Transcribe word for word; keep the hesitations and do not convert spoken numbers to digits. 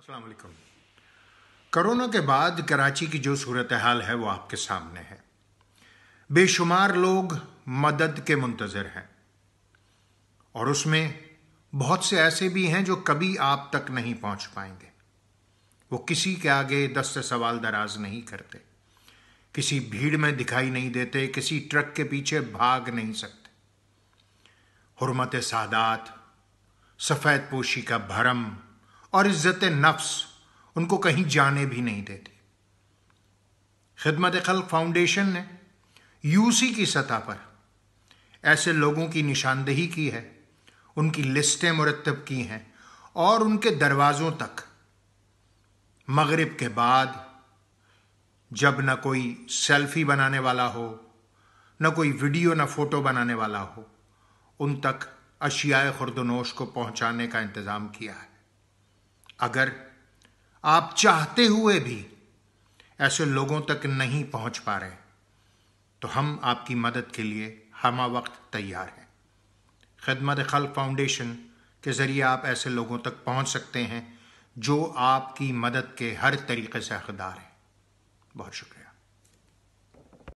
السلام علیکم۔ کرونا کے بعد کراچی کی جو صورتحال ہے وہ آپ کے سامنے ہے۔ بے شمار لوگ مدد کے منتظر ہیں اور اس میں بہت سے ایسے بھی ہیں جو کبھی آپ تک نہیں پہنچ پائیں گے۔ وہ کسی کے آگے دست سوال دراز نہیں کرتے، کسی بھیڑ میں دکھائی نہیں دیتے، کسی ٹرک کے پیچھے بھاگ نہیں سکتے۔ حرمت سادات، سفید پوشی کا بھرم اور عزت نفس ان کو کہیں جانے بھی نہیں دیتے۔ خدمت خلق فاؤنڈیشن نے یو سی کی سطح پر ایسے لوگوں کی نشاندہی کی ہے، ان کی لسٹیں مرتب کی ہیں اور ان کے دروازوں تک مغرب کے بعد جب نہ کوئی سیلفی بنانے والا ہو، نہ کوئی ویڈیو نہ فوٹو بنانے والا ہو، ان تک اشیاء خورد و نوش کو پہنچانے کا انتظام کیا ہے۔ اگر آپ چاہتے ہوئے بھی ایسے لوگوں تک نہیں پہنچ پا رہے تو ہم آپ کی مدد کے لیے ہمہ وقت تیار ہیں۔ خدمت خلق فاؤنڈیشن کے ذریعے آپ ایسے لوگوں تک پہنچ سکتے ہیں جو آپ کی مدد کے ہر طریقے سے حقدار ہیں۔ بہت شکریہ۔